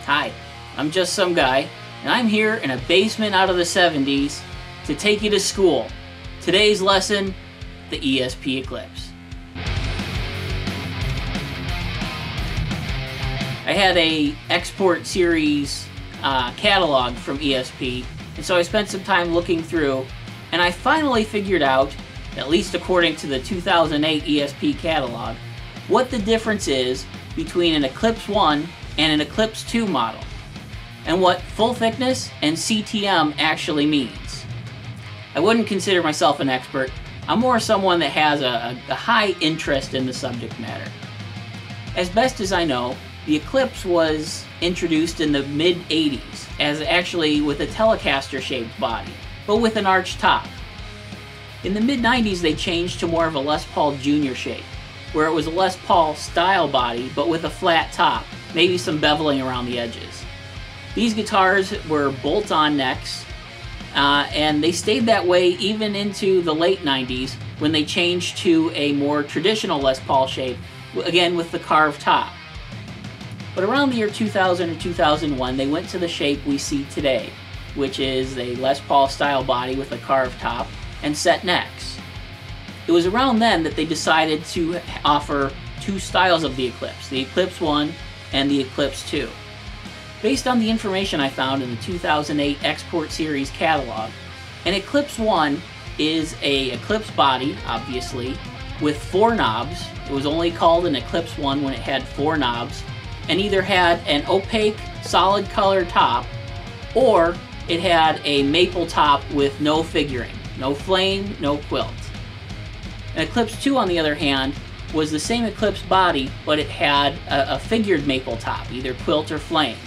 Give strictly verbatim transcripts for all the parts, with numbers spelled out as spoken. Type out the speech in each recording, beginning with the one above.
Hi, I'm just some guy, and I'm here in a basement out of the seventies to take you to school. Today's lesson, the E S P Eclipse. I had a export series uh, catalog from E S P, and so I spent some time looking through, and I finally figured out, at least according to the two thousand eight E S P catalog, what the difference is between an Eclipse one and an Eclipse two model, and what full thickness and C T M actually means. I wouldn't consider myself an expert. I'm more someone that has a, a high interest in the subject matter. As best as I know, the Eclipse was introduced in the mid eighties as actually with a Telecaster shaped body, but with an arched top. In the mid nineties they changed to more of a Les Paul Junior shape, where it was a Les Paul style body but with a flat top, maybe some beveling around the edges. These guitars were bolt-on necks, uh, and they stayed that way even into the late nineties when they changed to a more traditional Les Paul shape, again with the carved top. But around the year two thousand or two thousand one, they went to the shape we see today, which is a Les Paul style body with a carved top and set necks. It was around then that they decided to offer two styles of the Eclipse, the Eclipse one and the Eclipse two. Based on the information I found in the two thousand eight Export Series catalog, an Eclipse one is a Eclipse body, obviously, with four knobs. It was only called an Eclipse one when it had four knobs, and either had an opaque, solid color top, or it had a maple top with no figuring, no flame, no quilt. An Eclipse two, on the other hand, was the same Eclipse body, but it had a, a figured maple top, either quilt or flame.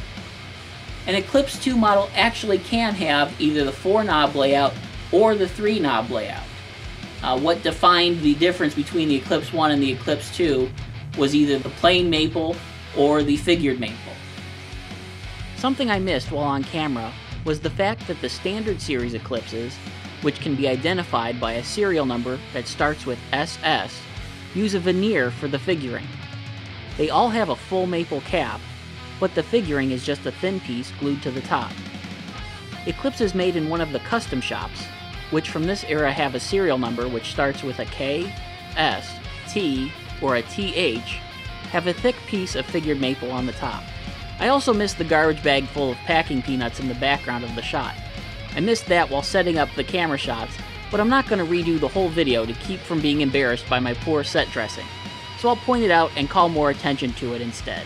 An Eclipse two model actually can have either the four knob layout or the three knob layout. Uh, what defined the difference between the Eclipse one and the Eclipse two was either the plain maple or the figured maple. Something I missed while on camera was the fact that the standard series Eclipses, which can be identified by a serial number that starts with S S, use a veneer for the figuring. They all have a full maple cap, but the figuring is just a thin piece glued to the top. Eclipses made in one of the custom shops, which from this era have a serial number which starts with a K, S, T, or a T H, have a thick piece of figured maple on the top. I also missed the garbage bag full of packing peanuts in the background of the shot. I missed that while setting up the camera shots, but I'm not going to redo the whole video to keep from being embarrassed by my poor set dressing, so I'll point it out and call more attention to it instead.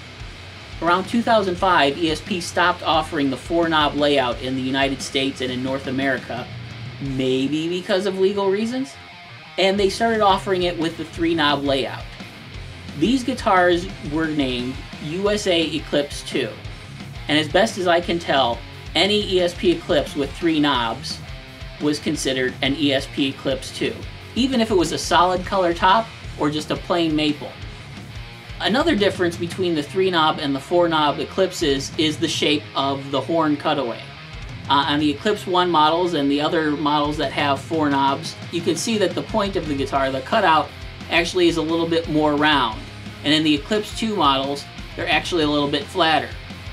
Around two thousand five, E S P stopped offering the four knob layout in the United States and in North America, maybe because of legal reasons, and they started offering it with the three knob layout. These guitars were named U S A Eclipse two, and as best as I can tell, any E S P Eclipse with three knobs was considered an E S P Eclipse two, even if it was a solid color top or just a plain maple. Another difference between the three knob and the four knob Eclipses is the shape of the horn cutaway. Uh, on the Eclipse one models and the other models that have four knobs, you can see that the point of the guitar, the cutout, actually is a little bit more round, and in the Eclipse two models, they're actually a little bit flatter.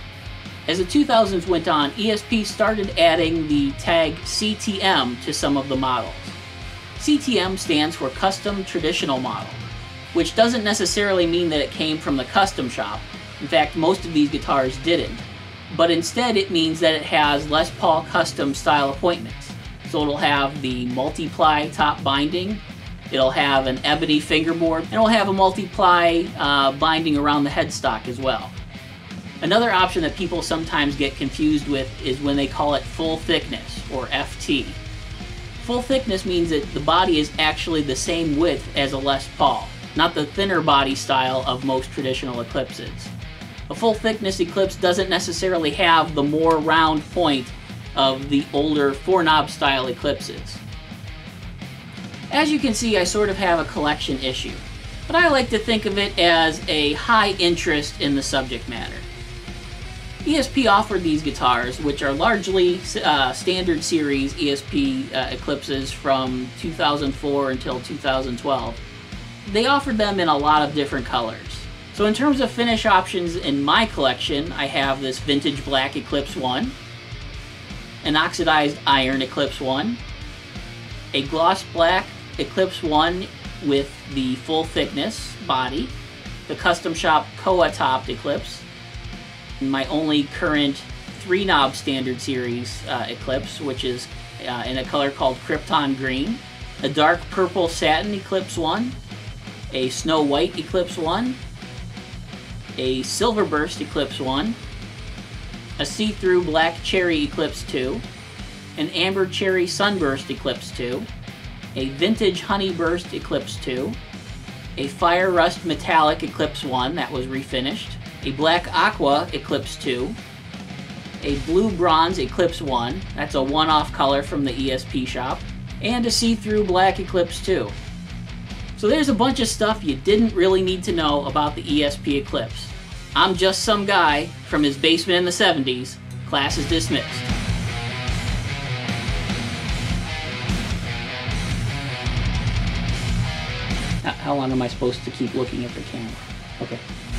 As the two thousands went on, E S P started adding the tag C T M to some of the models. C T M stands for Custom Traditional Model, which doesn't necessarily mean that it came from the custom shop. In fact, most of these guitars didn't. But instead it means that it has Les Paul custom style appointments. So it'll have the multiply top binding, it'll have an ebony fingerboard, and it'll have a multiply uh, binding around the headstock as well. Another option that people sometimes get confused with is when they call it full thickness, or F T. Full thickness means that the body is actually the same width as a Les Paul, not the thinner body style of most traditional Eclipses. A full thickness Eclipse doesn't necessarily have the more round point of the older four knob style Eclipses. As you can see, I sort of have a collection issue, but I like to think of it as a high interest in the subject matter. E S P offered these guitars, which are largely uh, standard series E S P uh, Eclipses from two thousand four until two thousand twelve. They offered them in a lot of different colors. So in terms of finish options in my collection, I have this vintage black Eclipse one, an oxidized iron Eclipse one, a gloss black Eclipse one with the full thickness body, the custom shop Koa topped Eclipse, and my only current three knob standard series uh, Eclipse, which is uh, in a color called Krypton Green, a dark purple satin Eclipse one, a snow white Eclipse one, a silver burst Eclipse one, a see-through black cherry Eclipse two, an amber cherry sunburst Eclipse two, a vintage honey burst Eclipse two, a fire rust metallic Eclipse one that was refinished, a black aqua Eclipse two, a blue bronze Eclipse one, that's a one-off color from the E S P shop, and a see-through black Eclipse two. So there's a bunch of stuff you didn't really need to know about the E S P Eclipse. I'm just some guy from his basement in the seventies. Class is dismissed. How long am I supposed to keep looking at the camera? Okay.